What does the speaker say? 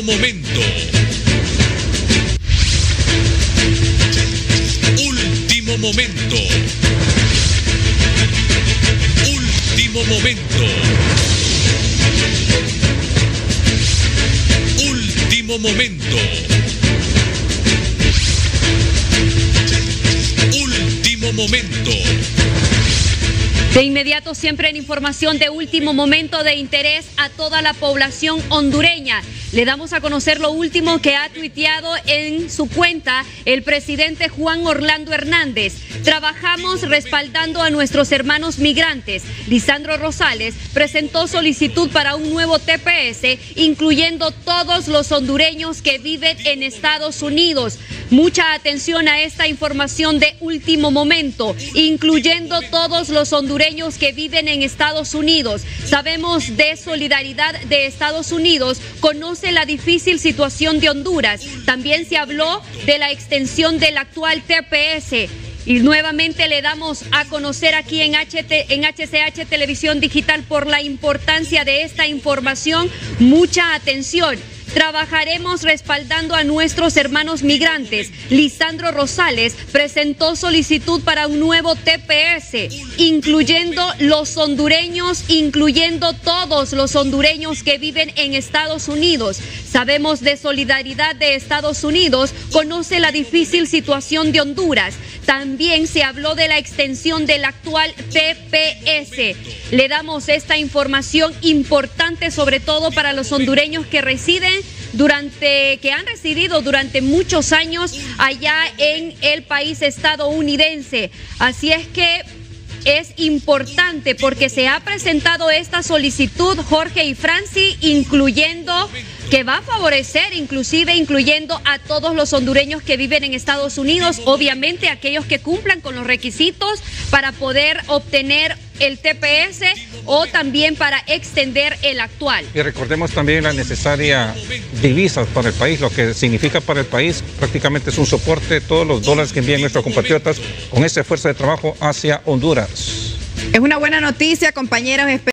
momento. Último momento. Último momento. Último momento. Último momento. De inmediato, siempre en información de último momento de interés a toda la población hondureña. Le damos a conocer lo último que ha tuiteado en su cuenta el presidente Juan Orlando Hernández. Trabajamos respaldando a nuestros hermanos migrantes. Lisandro Rosales presentó solicitud para un nuevo TPS, incluyendo todos los hondureños que viven en Estados Unidos. Mucha atención a esta información de último momento, incluyendo todos los hondureños que viven en Estados Unidos. Sabemos de Solidaridad de Estados Unidos, conoce la difícil situación de Honduras. También se habló de la extensión del actual TPS. Y nuevamente le damos a conocer aquí en HCH Televisión Digital por la importancia de esta información. Mucha atención. Trabajaremos respaldando a nuestros hermanos migrantes. Lisandro Rosales presentó solicitud para un nuevo TPS, incluyendo los hondureños, incluyendo todos los hondureños que viven en Estados Unidos. Sabemos de Solidaridad de Estados Unidos, conoce la difícil situación de Honduras. También se habló de la extensión del actual TPS. Le damos esta información importante, sobre todo para los hondureños que han residido durante muchos años allá en el país estadounidense. Así es que es importante porque se ha presentado esta solicitud, Jorge y Franci, incluyendo que va a favorecer, incluyendo a todos los hondureños que viven en Estados Unidos, obviamente aquellos que cumplan con los requisitos para poder obtener el TPS o también para extender el actual. Y recordemos también la necesaria divisa para el país, lo que significa para el país prácticamente es un soporte, todos los dólares que envían nuestros compatriotas con ese esfuerzo de trabajo hacia Honduras. Es una buena noticia, compañeros.